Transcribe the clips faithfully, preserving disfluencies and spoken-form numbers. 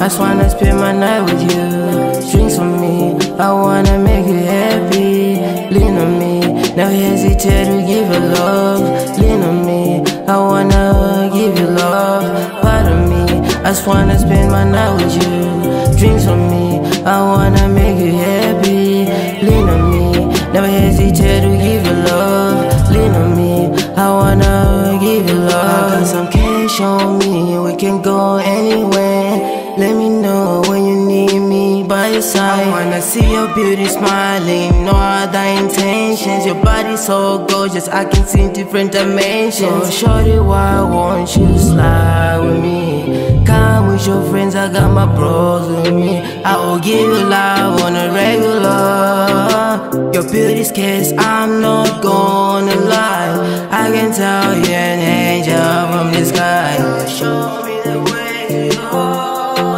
just wanna spend my night with you. Drinks with me, I wanna make you happy. Lean on me, never hesitate to give you love. Lean on me, I wanna give you love. Pardon me, I just wanna spend my night with you. Drinks with me, I wanna make you happy. Lean on me, never hesitate to give you love. Lean on me, I wanna give you love. I got some cash on me, we can go anywhere. Let me know when you need me by your side. I wanna see your beauty smiling, no other intentions. Your body so gorgeous, I can see different dimensions. So shorty, why won't you slide with me? Come with your friends, I got my bros with me. I will give you love on a regular. Your beauty's kiss, I'm not gonna lie. I can tell you're an angel from the sky. Show me the way to go.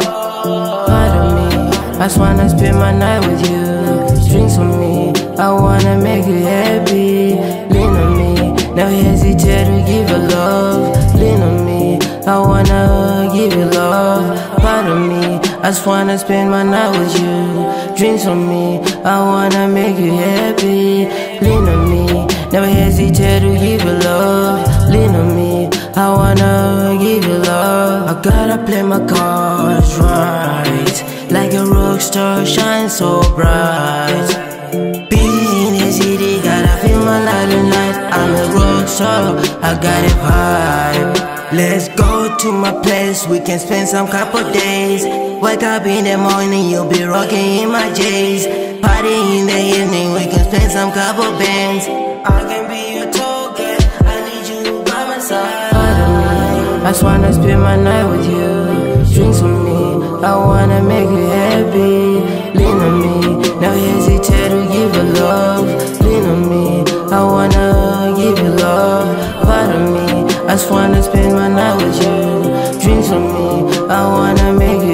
I just wanna spend my night with you. Drinks with me, I wanna make you happy. Lean on me, never hesitate to give you love. Lean on me, I wanna give you love. Pardon me, I just wanna spend my night with you. Drinks with me, I wanna make you happy. Lean on me, never hesitate to give you love. Lean on me, I wanna give you love. I gotta play my cards right, like a rock star, shine so bright. Busy in the city, gotta feel my light tonight. I'm a rock star, I got a vibe. Let's go to my place, we can spend some couple days. Wake up in the morning, you'll be rocking in my J's. Party in the evening, we can spend some couple bands. I can be your token, I need you by my side. Pardon me, I just wanna spend my night with you. Drinks with me, I wanna make you happy. Lean on me, never hesitate to give you love. Lean on me, I wanna give you love. Pardon me, I just wanna spend my night with you. Drinks with me, I wanna make you